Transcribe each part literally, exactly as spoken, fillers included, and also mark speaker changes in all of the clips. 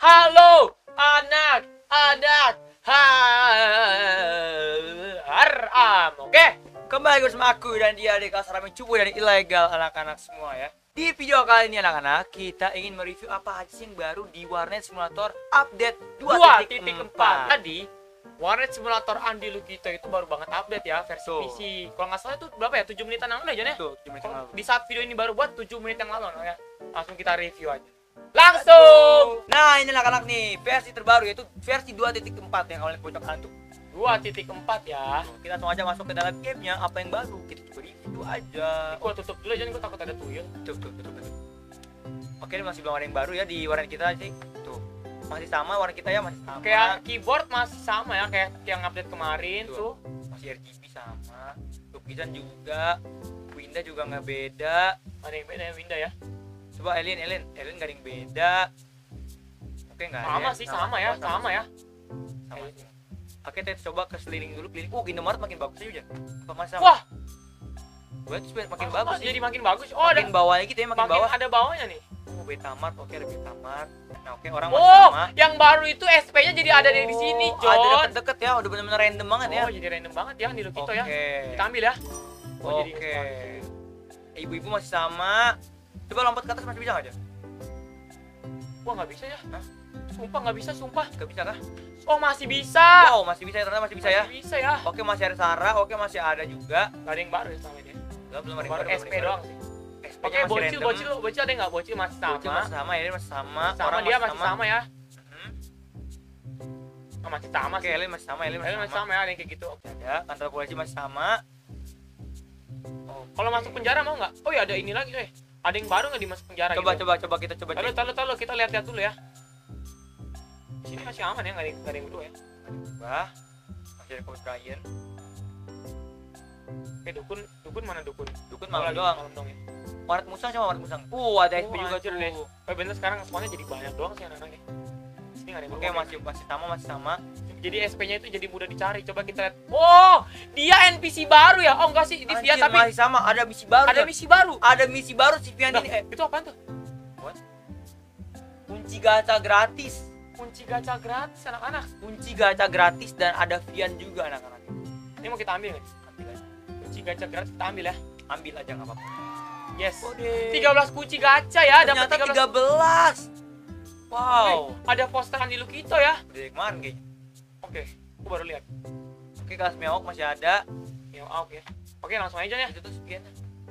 Speaker 1: Halo anak-anak haram. Oke, kembali bersama aku dan dia di kelas Ramen Cupu dan ilegal anak-anak semua ya. Di video kali ini anak-anak, kita ingin mereview apa aja sih yang baru di Warnet Simulator update dua titik empat. Tadi Warnet Simulator Andi Lugito itu baru banget update ya versi Tuh. P C. Kalau nggak salah itu berapa ya? tujuh menitan yang lalu aja ya? Tuh, tujuh menit yang lalu. Di saat video ini baru buat tujuh menit yang lalu ya. Langsung kita review aja. Langsung. Nah, ini anak-anak nih, versi terbaru yaitu versi dua titik empat yang kalian pojok kanan tuh. dua titik empat ya. Kita langsung aja masuk ke dalam gamenya. Apa yang baru? Kita coba review aja. Ini gua tutup dulu aja nih, gua takut ada tuyul. Tutup, tutup, tutup, tutup. Oke, ini masih belum ada yang baru ya di warnet kita sih. Tuh. Masih sama warnet kita ya, masih sama. Kayak keyboard masih sama ya, kayak yang update kemarin tuh. tuh. Masih R G B sama. Lukisan juga. Winda juga nggak beda. Ada yang beda ya Winda ya. Coba Elin, Elin, Elin gak ada yang beda. Oke nggak ada. Sama sih, sama, sama ya, sama, sama ya. Sama. Oke, kita coba ke seliling dulu, keliling. Uh, Indomaret makin bagus aja. Apa Wah. Gue tuh makin oh, bagus. Jadi makin bagus. Oh, makin ada bawahnya gitu ya, makin, makin bawah. Ada bawahnya nih. Oh, Betamart, oke ada Betamart. Nah, oke orang masih oh, sama. Yang baru itu S P-nya jadi ada oh, di sini, John. Ada deket-deket ya, udah benar-benar random banget oh, ya. Oh, jadi random banget ya di Lugito okay. ya. Kita ambil ya. Oh, oke. Okay. Ibu-ibu masih sama. Coba lompat ke atas masih bisa nggak aja? Wah nggak bisa ya? Hah? Sumpah nggak bisa, sumpah. Nggak bisa kah? Oh masih bisa. Wow masih bisa ya, ternyata masih bisa masih ya. Masih bisa ya. Oke masih ada Sarah, oke masih ada juga. Gak ada yang baru ya sama ini. Gak belum ada yang baru. S P doang sih. Oke bocil, bocil, bocil ada nggak? Bocil masih sama. Bocil masih sama ya, masih sama. Sama dia masih sama ya. Oh masih sama. Oke, Elin masih sama, Elin masih sama ya, ada yang kayak gitu. Ada, kantor polisi masih sama. Kalau masuk penjara mau nggak? Oh ya ada ini lagi eh. Ada yang baru nggak di masuk penjara? Coba gitu? coba coba kita coba. Tahu tahu tahu kita lihat-lihat dulu ya. Di sini masih aman ya, nggak ada nggak ada yang berdua ya. Wah, masih ada Coach Ryan. Oke dukun dukun mana dukun? Dukun malam doang. Malam dong ya. Warnet Musang sama Warnet Musang. Uh ada S P juga tuh. Oh bener sekarang semuanya jadi banyak doang sih anak-anaknya. Sini nggak ada yang. Oke masih masih sama masih sama. Jadi S P-nya itu jadi mudah dicari. Coba kita lihat. Oh, dia N P C baru ya? Oh enggak sih, di Via tapi masih sama. Ada misi baru. Ada misi baru. Ada misi baru si Vian ini. Eh, itu apaan tuh? What? Kunci gacha gratis. Kunci gacha gratis anak-anak. Kunci gacha gratis dan ada Vian juga anak-anak. Ini mau kita ambil nih. Ambil aja. Kunci gacha gratis kita ambil ya. Ambil aja enggak apa-apa. Yes. tiga belas kunci gacha ya, dapat tiga belas. Wow. Wih, ada poster Andi Lugito ya. Dari kemarin kayaknya. Oke, aku baru lihat. Oke, kelas Mewok masih ada. Mewok ya. Oke, langsung aja ya. Itu tuh sekian.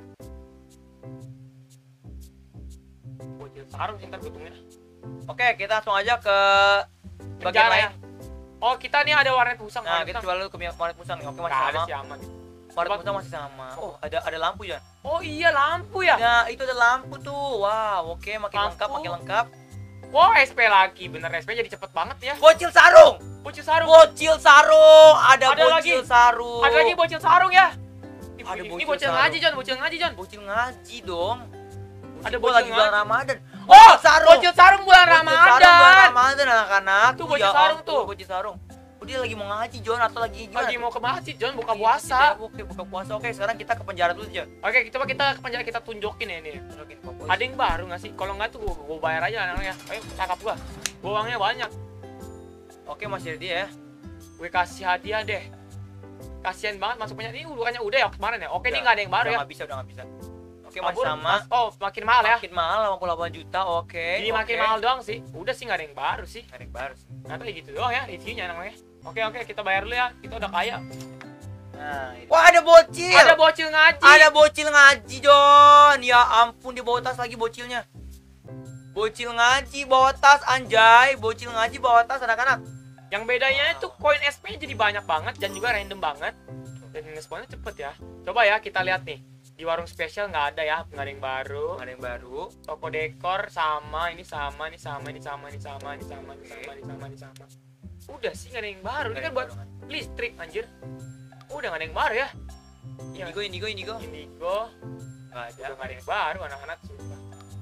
Speaker 1: Bocil sarung sih ntar gutungnya. Oke, kita langsung aja ke bagian lain. Oh, kita nih ada warnet musang. Nah, kita coba dulu ke warnet musang nih. Oke, masih sama. Ada sih aman. Warnet musang masih sama. Oh, ada ada lampu ya? Oh iya, lampu ya. Nah, itu ada lampu tuh. Wow, oke, makin lampu. lengkap, makin lengkap. Wow, S P lagi. Bener S P jadi cepet banget ya. Bocil sarung. Bocil sarung. Bocil sarung. Ada, ada bocil lagi. sarung. Ada lagi bocil sarung ya. Ini, ada bocil, ini bocil sarung. ngaji, John. Bocil ngaji, John. Bocil ngaji dong. Bocil ada bocil lagi bulan Ramadan. Oh, oh sarung. Bocil sarung bulan bocil Ramadan. Sarung bulan Ramadan anak-anak. Tuh bocil ya, sarung tuh. Bocil sarung. Oh, dia lagi mau ngaji, John, atau lagi gimana? Lagi mau ke masjid, John, buka puasa. Oke, buka puasa. Oke, sekarang kita ke penjara dulu, John. Oke, coba kita ke penjara, kita tunjukin ya ini. Tunjukin fokus. Ada yang baru nggak sih? Kalau nggak tuh gua, gua bayar aja anak-anaknya. Ayo, cakap gua. Gua uangnya banyak. Oke, masih ada dia ya. Gue kasih hadiah deh. Kasian banget masuk penjara. Ini bukannya udah ya kemarin ya? Oke, udah, ini nggak ada yang baru udah ya. Udah nggak bisa, udah nggak bisa. Oke, masih sama. Oh, makin mahal ya? Makin mahal, delapan puluh delapan juta. Oke. Jadi oke. Makin mahal doang sih. Udah sih nggak ada yang baru sih. Nggak ada yang baru sih. Nanti gitu doang ya isinya anak-anaknya. Oke oke kita bayar dulu ya, kita udah kaya. Nah, ini. Wah ada bocil. Ada bocil ngaji. Ada bocil ngaji John. Ya ampun dia bawa tas lagi bocilnya. Bocil ngaji bawa tas anjay. Bocil ngaji bawa tas anak-anak. Yang bedanya itu koin S P jadi banyak banget dan juga random banget. Dan responnya cepet ya. Coba ya kita lihat nih. Di warung spesial nggak ada ya, nggak ada yang baru. Nggak ada yang baru. Toko dekor sama, ini sama, ini sama, ini sama, ini sama, ini sama, ini sama, ini sama, ini sama. Udah sih nggak ada yang baru, ini kan buat listrik anjir. Udah nggak ada yang baru ya. Indigo, Indigo, Indigo. Indigo. Nggak ada. Udah nggak ada yang baru anak-anak sumpah.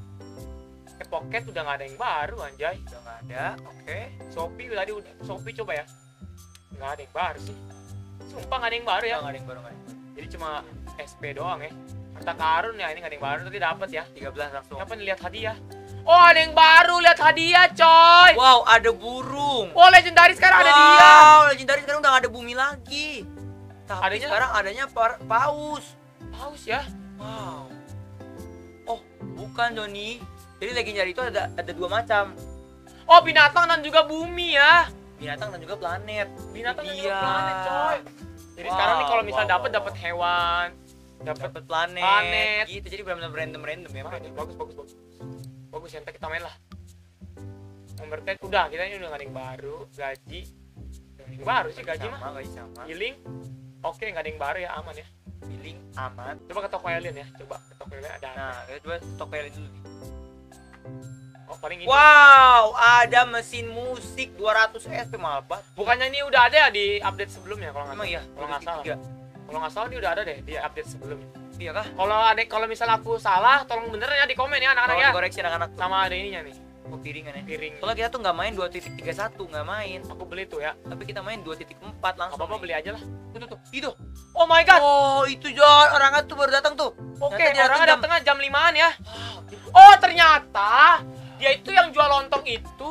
Speaker 1: Ke Pocket udah nggak ada yang baru anjay. Udah nggak ada. Oke. Shopee tadi udah. Shopee coba ya. Nggak ada yang baru sih. Sumpah nggak ada yang baru ya. Nggak ada yang baru nggak. Jadi cuma S P doang ya. Harta karun ya ini nggak ada yang baru tadi dapat ya. tiga belas langsung. Kapan lihat hadiah?
Speaker 2: Oh, ada yang baru, lihat hadiah, coy.
Speaker 1: Wow, ada burung.
Speaker 2: Oh, legendaris sekarang
Speaker 1: wow,
Speaker 2: ada dia.
Speaker 1: Wow, legendaris sekarang udah gak ada bumi lagi. Tapi
Speaker 2: adanya,
Speaker 1: sekarang adanya paus.
Speaker 2: Paus ya?
Speaker 1: Wow. Oh, bukan Doni. Jadi legendaris itu ada ada dua macam.
Speaker 2: Oh, binatang dan juga bumi ya.
Speaker 1: Binatang dan juga planet.
Speaker 2: Binatang dan
Speaker 1: iya.
Speaker 2: juga planet, coy. Jadi wow, sekarang nih kalau misal wow, dapat wow. dapat hewan, dapat
Speaker 1: planet,
Speaker 2: planet
Speaker 1: gitu. Jadi benar-benar random random ya.
Speaker 2: Bagus, bagus, bagus, bagus. Bagus, ya, kita main lah. Nomor ten udah, kita ini udah nggak ada yang baru, gaji. Yang baru sih gaji
Speaker 1: sama,
Speaker 2: mah.
Speaker 1: Gaji sama.
Speaker 2: Healing. Oke, nggak ada yang baru ya, aman ya.
Speaker 1: Healing aman.
Speaker 2: Coba ke toko alien ya, coba ke toko alien ada.
Speaker 1: Nah, kita coba ke toko alien dulu.
Speaker 2: Oh, paling ini.
Speaker 1: Wow, ada mesin musik dua ratus S P malah.
Speaker 2: Bukannya ini udah ada ya di update sebelumnya kalau nggak salah.
Speaker 1: Iya,
Speaker 2: kalau nggak salah. Kalau nggak salah ini udah ada deh di update sebelumnya.
Speaker 1: Iya kah?
Speaker 2: Kalau ada kalau misal aku salah, tolong beneran ya di komen ya anak-anak ya.
Speaker 1: Koreksi anak-anak.
Speaker 2: Sama ada ininya nih.
Speaker 1: Oh, piringan ya.
Speaker 2: Piring.
Speaker 1: Soalnya kita tuh nggak main dua titik tiga satu, nggak main.
Speaker 2: Aku beli tuh ya.
Speaker 1: Tapi kita main dua titik empat langsung.
Speaker 2: Apa-apa beli aja lah.
Speaker 1: Tuh, tuh, tuh. Itu.
Speaker 2: Oh my god.
Speaker 1: Oh, itu John. Orangnya tuh baru datang tuh.
Speaker 2: Oke, okay, orangnya datangnya jam limaan ya. Oh, ternyata dia itu yang jual lontong itu.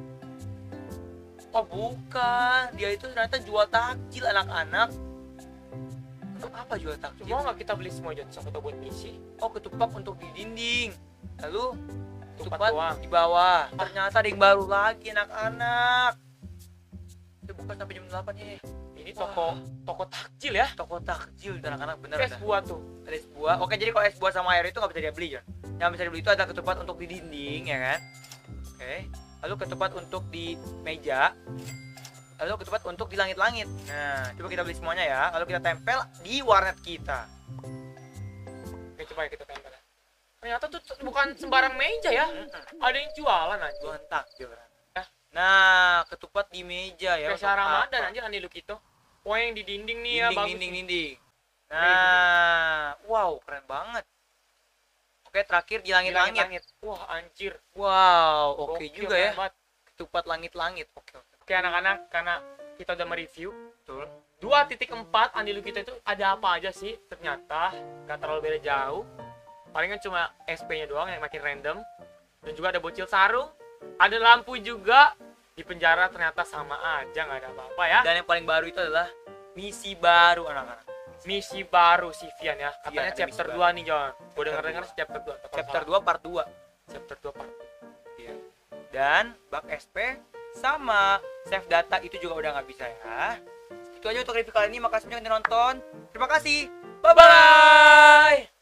Speaker 1: Oh, bukan. Dia itu ternyata jual takjil anak-anak. Untuk apa jual takjil?
Speaker 2: Mau nggak kita beli semua John? Siapa tahu buat misi.
Speaker 1: Oh, ketupat untuk di dinding. Lalu
Speaker 2: ketupat
Speaker 1: di bawah. Ternyata ada yang baru lagi anak-anak. Kita buka sampai jam delapan ya.
Speaker 2: Ini toko Wah. toko takjil ya.
Speaker 1: Toko takjil anak-anak bener.
Speaker 2: Es buah tuh.
Speaker 1: Ada es buah. Oke, jadi kalau es buah sama air itu nggak bisa dibeli John. Yang bisa dibeli itu ada ketupat untuk di dinding ya kan. Oke. Lalu ketupat untuk di meja. Lalu ketupat untuk di langit-langit. Nah, coba kita beli semuanya ya. Lalu kita tempel di warnet kita.
Speaker 2: Oke, coba ya kita tempel. Ternyata tuh bukan sembarang meja ya. Ada yang jualan aja.
Speaker 1: Jualan takjil. Nah, ketupat di meja ya.
Speaker 2: Spesial Ramadan anjir Andi Lukito. Wah, yang di dinding nih ya, bagus.
Speaker 1: Dinding, dinding. Nah, wow, keren banget. Oke, terakhir di langit-langit.
Speaker 2: Wah, anjir.
Speaker 1: Wow, oke okay juga ya.
Speaker 2: Banget.
Speaker 1: Ketupat langit-langit. Oke, oke.
Speaker 2: Oke anak-anak, karena kita udah mereview.
Speaker 1: Betul.
Speaker 2: dua titik empat Andi Lukito itu ada apa aja sih? Ternyata gak terlalu beda jauh. Palingan cuma S P-nya doang yang makin random. Dan juga ada bocil sarung. Ada lampu juga. Di penjara ternyata sama aja, nggak ada apa-apa ya.
Speaker 1: Dan yang paling baru itu adalah misi baru anak-anak.
Speaker 2: Misi baru si Vian ya. Katanya
Speaker 1: Vian,
Speaker 2: chapter dua nih John. Gue denger-denger chapter dua.
Speaker 1: Chapter dua part dua.
Speaker 2: Chapter dua part dua.
Speaker 1: Iya. Dan bug S P sama save data itu juga udah nggak bisa ya. Itu aja untuk review kali ini. Makasih banyak udah nonton. Terima kasih. Bye-bye.